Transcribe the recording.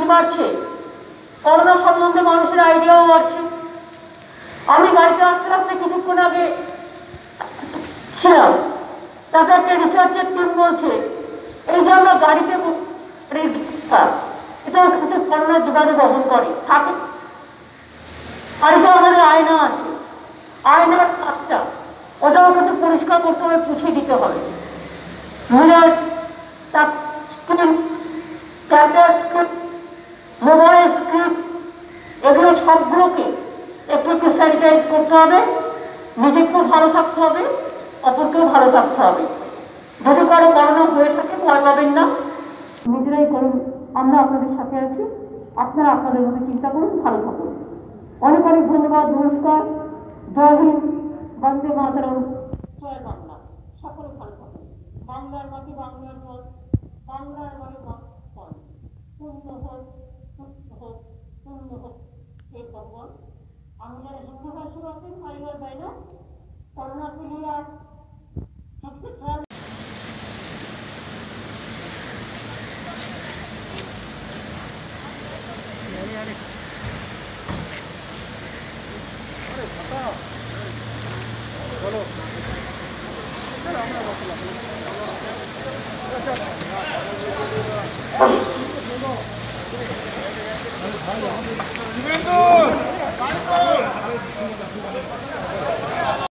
বাড়ছে, করোনা সম্বন্ধে মানুষের আইডিয়াও বাড়ছে। আমি গাড়িতে আসতে আসতে কিছুক্ষণ আগে ছিলাম, তাতে একটা রিসার্চের টিম বলছে এই যে আমরা গাড়িতে এটাও কিন্তু করোনার জীবাণু বহন করে থাকে। গাড়িতে আমাদের আয়না আছে, আয়নার কাজটা ওটাও কিন্তু পরিষ্কার করতে হবে, পুছিয়ে দিতে হবে। মিলার স্ক্রিন, ক্যামেরার স্ক্রিন, মোবাইল স্ক্রিন, এগুলো সবগুলোকে একটু একটু স্যানিটাইজ করতে হবে। নিজেকেও ভালো থাকতে হবে, অপরকেও ভালো থাকতে হবে। যদি কারো করোনা হয়ে থাকে ভয় পাবেন না, নিজেরাই করুন, আমরা আপনাদের সাথে আছি। আপনারা আপনাদের মধ্যে চিন্তা করুন, ভালো থাকুন। অনেক অনেক ধন্যবাদ, নমস্কার, জয় হিন্দ, বন্দে মাতরম, জয় বাংলা। সকলে ভালো থাকুন। বাংলার মাটি, বাংলার জল, বাংলার মানে ফল পূর্ণ হোক, সুস্থ হোক, পূর্ণ হোক। হে ভগবান, আমি যারা হিন্দু ভাষী আছেন পারিবার বাইরে করোনা ক্লিয়ার সবচেয়ে খেয়াল বলো।